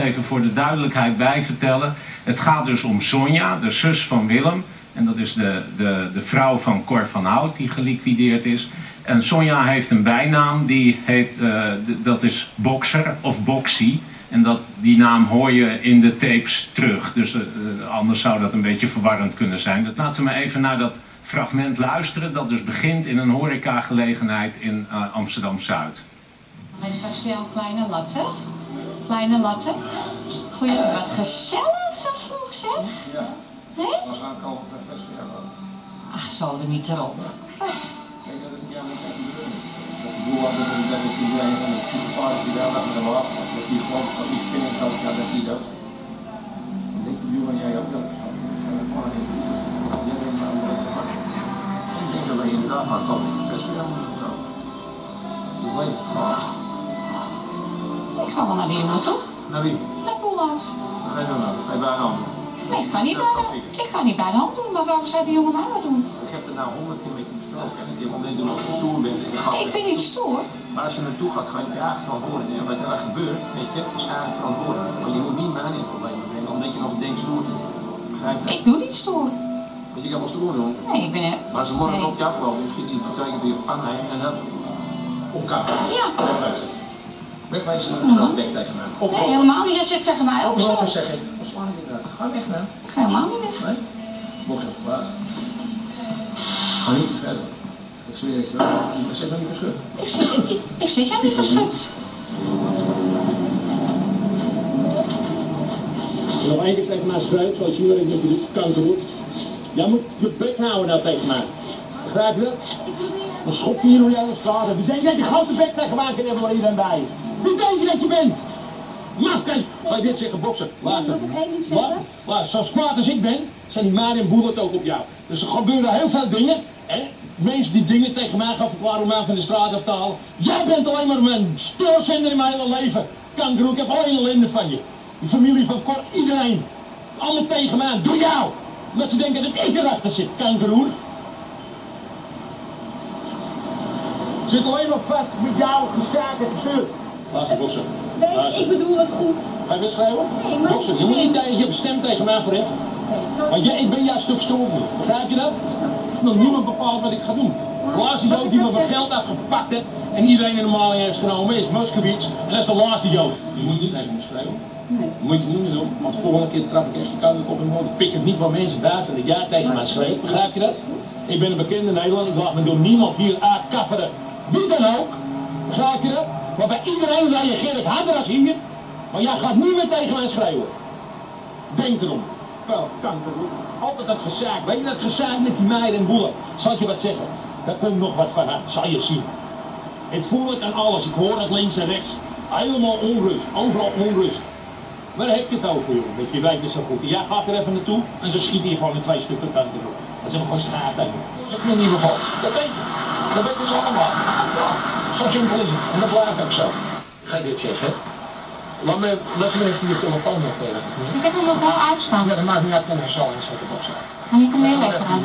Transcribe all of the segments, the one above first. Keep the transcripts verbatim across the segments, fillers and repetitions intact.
even voor de duidelijkheid bij vertellen. Het gaat dus om Sonja, de zus van Willem. En dat is de, de, de vrouw van Cor van Hout die geliquideerd is. En Sonja heeft een bijnaam, die heet, uh, dat is Bokser of Boxy. En dat, die naam hoor je in de tapes terug. Dus uh, anders zou dat een beetje verwarrend kunnen zijn. Laten we maar even naar dat fragment luisteren. Dat dus begint in een horecagelegenheid in uh, Amsterdam-Zuid. Dan is straks voor jou een kleine latte. Kleine latte. Goeie, wat gezellig zo vroeg zeg. Ja. Nee? We gaan kopen met fles voor jou. Ach, zo er niet erop. Wat? Kijk dat ik jou niet even doen. Dat de boel had dat ik iedereen van de superpaard die daar lag met hem af. Dat die gewoon van die spinning had, ja, dat die dat. Ik denk de buurman jij ook dat. Jij denkt maar hoe dat te maken. Ik denk dat wij inderdaad maar kopen met fles voor jou moeten kopen. Dat weet ik. Ik ga wel naar de jongen toe. Naar wie? Naar Poelhuis. Wat ga je doen dan? Ga je bij een ander? Nee, ik ga niet bij de, ik ga niet bij de hand doen, maar waarom zou die jongen mij wat doen? Ik heb het nou honderd keer met je besproken en ik heb omdat je nog zo stoer bent. Nee, ik ben niet stoer. Maar als je naartoe gaat, ga je graag verantwoorden. En wat er gebeurt, weet je, is eigenlijk verantwoorden. Maar je moet niet mij in problemen brengen, omdat je nog denkt stoer te doen. Begrijp je? Ik doe niet stoer. Want je kan wel stoer doen. Nee, ik ben er. Maar als ze morgen nee. op je aflopen, dan schiet die twee keer weer aannemen en dan op elkaar. Ja. Wegwijzen. Wegwijzen naar de straat, weg tegen mij. Nee, helemaal niet. Dat zit tegen mij ook zo. Wat zeg ik? Wat slaan je inderdaad? Ga weg nou. Ik ga helemaal niet weg. Nee? Mocht het geplaatst. Ga niet verder. Ik zweer het je wel. Je zit nog niet verschut. Ik zit, ik, ik, ik zit jou niet verschut. Nog één keer tegen mij schreeuwt, zoals jullie met die kanker doet. Jij moet je bek houden nou tegen mij. Begrijp je dat? Dan schop je hier door jou de straat. Wie denk je dat je grote bek tegen mij kan hebben waar iedereen bij is? Wie denk je dat je bent? Mafkijn! Ga je dit zeggen, boksen? Later. Later. Later. Zo kwaad als ik ben, zijn die Mari en Boel het ook op jou. Dus er gebeuren heel veel dingen. Hè? Mensen die dingen tegen mij gaan verklaren om mij van de straat af te halen. Jij bent alleen maar mijn stoorzender in mijn hele leven. Kankeroe, ik heb alleen ellende van je. De familie van Cor, iedereen. Allemaal tegen mij, door jou. Omdat ze denken dat ik erachter zit, kankeroer. Zit alleen maar vast met jouw gezaak en gezeur. Laat je boksen. Nee, ik bedoel het goed. Ga je wedschrijven? Nee, maar... Boksen, je moet niet tegen je stem tegen mij voor recht. Want jij, ik ben juist een stuk stoer. Begrijp je dat? Nog niemand bepaalt wat ik ga doen. De laatste Jood die me mijn geld afgepakt heeft en iedereen in de maling heeft genomen is Moskowitz. En dat is de laatste Jood. Je moet niet tegen me schrijven. Nee. Dat moet je niet meer doen. Want de volgende keer trap ik echt je kant op en mond. Ik pik het niet waar mensen daar zijn dat jij tegen mij schreef. Begrijp je dat? Ik ben een bekende Nederlander. Ik laat me door niemand hier aankafferen. Wie dan ook. Begrijp je dat? Maar bij iedereen reageer ik harder als hier. Maar jij gaat niet meer tegen mij schreeuwen. Denk erom. Wel, kanker. Altijd dat gezaak. Weet je dat gezaak met die meiden en boelen? Zal ik je wat zeggen? Daar komt nog wat van. Zal je zien. Ik voel het aan alles. Ik hoor het links en rechts. Helemaal onrust. Overal onrust. Waar heb je het over, joh? Dat je weet het zo goed. Jij gaat er even naartoe en ze schieten je gewoon in twee stukken kanker door. Dat is gewoon schaar tegen. Dat is nog niet beval. Dat weet je. Dat weet je allemaal. Ja. Zo simpel is het. En dat blijft ook zo. Ga je dit zeggen? Laat me, laat me even je telefoon nog tegen. Ik heb hem nog wel uitstaan. Ja, dat maakt niet uit. Ik kan er zo in zetten, boksen. Maar je kan heel lekker aan.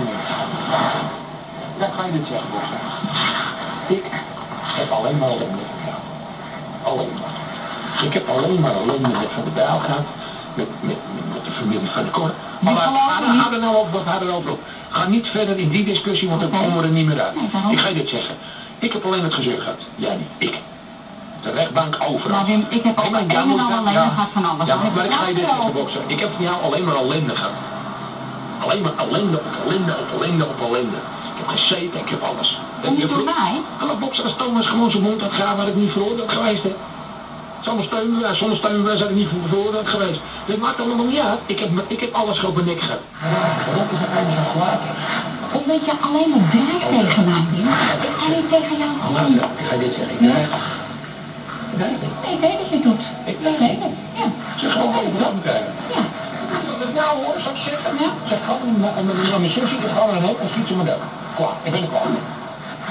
Ja, ga je dit zeggen, boksen? Ik heb alleen maar ellende gehad. Alleen maar. Ik heb alleen maar ellende met Van de Bijl gehad. Met, met, met de familie van de Cor. Maar ga er nou op, wat ga er nou op. Ga niet verder in die discussie, want dan komen we er niet meer uit. Ik ga je dit zeggen. Ik heb alleen het gezeur gehad. Jij niet. Ik. De rechtbank overal. Maar Wim, ik heb ook een en al ellende gehad van alles. Ja, maar ik ga je dit zeggen, boksen. Ik heb van jou alleen maar ellende gehad. Alleen maar ellende op ellende op ellende op ellende. Ik heb gezeten, ik heb alles. Kom je door mij? Alle boksen als Thomas gewoon zijn mond had gaan waar ik niet veroordeeld geweest heb. Zonder steunbewijs, zonder steunbewijs had ik niet veroordeeld geweest. Dit maakt allemaal niet uit. Ik heb, ik heb alles gewoon bij niks gehad. Dat is het einde van kwaad. Omdat je alleen maar dreigt tegen mij, Wim. Ik ga niet tegen jou gewoon. Ik ga dit zeggen. Ja? Nee, ik weet dat je het doet. Ik weet het. Ja. Zeg gewoon wat ik wil krijgen. Ja. Als ik nou hoor, zou ik zeggen. Ja. Zeg gewoon naar mijn zusje, ik ga naar een hoop en schiet ze me dood. Klaar, ik ben er klaar.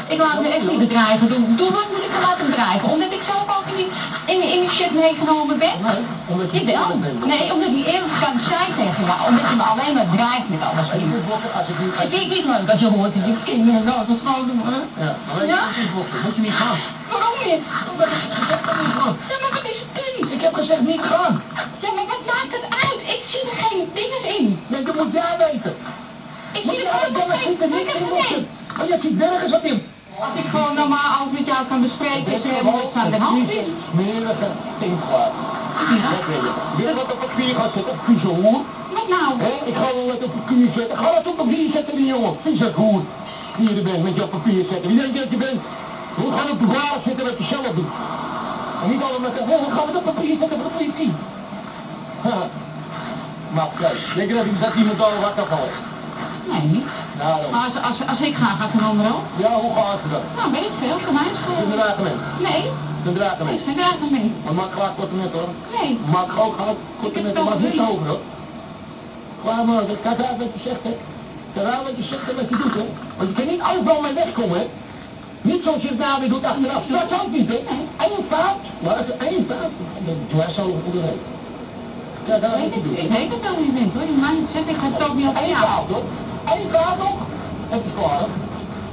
Ik laat me echt niet bedreigen. Doe, doe wat moet ik me laten bedreigen? Omdat ik zelf ook in die, in, in die shit meegenomen ben? Nee, omdat je Jawel. eerlijk bent. Nee, omdat hij eerlijk kan zijn tegen jou. Omdat je me alleen maar dreigt met alles. En je moet blokken als ik niet... Het is niet leuk als je hoort dat je kinderen nou dat gewoon doen, hè? Ja, maar Ja? je moet blokken. Moet je niet gaan. Waarom niet? Omdat ik gezegd heb niet gaan. Ja, maar wat is het punt? Ik heb gezegd niet gaan. Ja, maar wat maakt het uit? Ik zie er geen dingen in. Nee, dat moet jij weten. Ik Moet zie jij er dan gewoon goed en geen niet in dingen mochten. in. Maar je ziet nergens wat in. Als ik gewoon normaal alles met jou kan bespreken, is er helemaal niks aan de hand. Smerige stinkklaar. Dat weet je. Wil je wat op papier gaan zetten? Vieze hoer. Wat nou? Hé, ik ga wel wat op papier zetten. Ga wat op papier zetten, die jongen. Vieze hoer. Die je er bent, met je op papier zetten. Wie denk je dat je bent? We gaan op de waar zitten wat je zelf doet. En niet allemaal met de hé, we gaan het op papier zetten voor de politie. Ha. Maar kijk, denk je dat, dat iemand al wat afvalt? Nee, niet. Nou, Maar als, als, als ik ga, gaat er onder ook. ja, hoe gaat het dan? Nou, weet ik veel. Voor mij is het Een gewoon... draagement. Nee, Een draagement. ik ben daar van mee. Maar maak graag korte net hoor. Nee. Maak ook graag korte net, maar niet over hoor. Klaar maar, kijk uit wat je zegt hè. Kijk uit wat je zegt en wat je doet hè. Want je kan niet overal mee wegkomen hè. Niet zoals je het nou weer doet achteraf. Dat ook niet hè. Eén fout. Maar als er één fout, dan doe hij zo voor de reden. Kijk uit wat je doet. Ik weet het wel niet bent hoor. Je mag niet zeggen, ik ga het ook niet op Eén jou. fout hoor. Eén fout nog. Het is klaar hoor.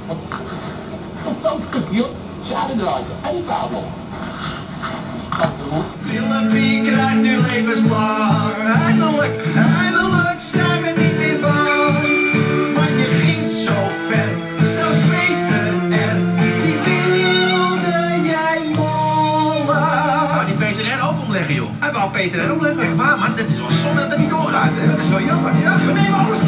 Zo'n stukje hoor. Zijde draaien. Eén fout nog. Willempie krijgt nu levenslang. Eindelijk, eindelijk zijn we niet meer bang. Want je ging zo ver, zelfs Peter R. Die wilde jij mollen. Maar die Peter R ook omleggen, joh. Hij wou Peter R omleggen. Echt waar, man. Dat is wel zonde dat het niet doorgaat, hè. Dat is wel jammer, ja. We nemen alles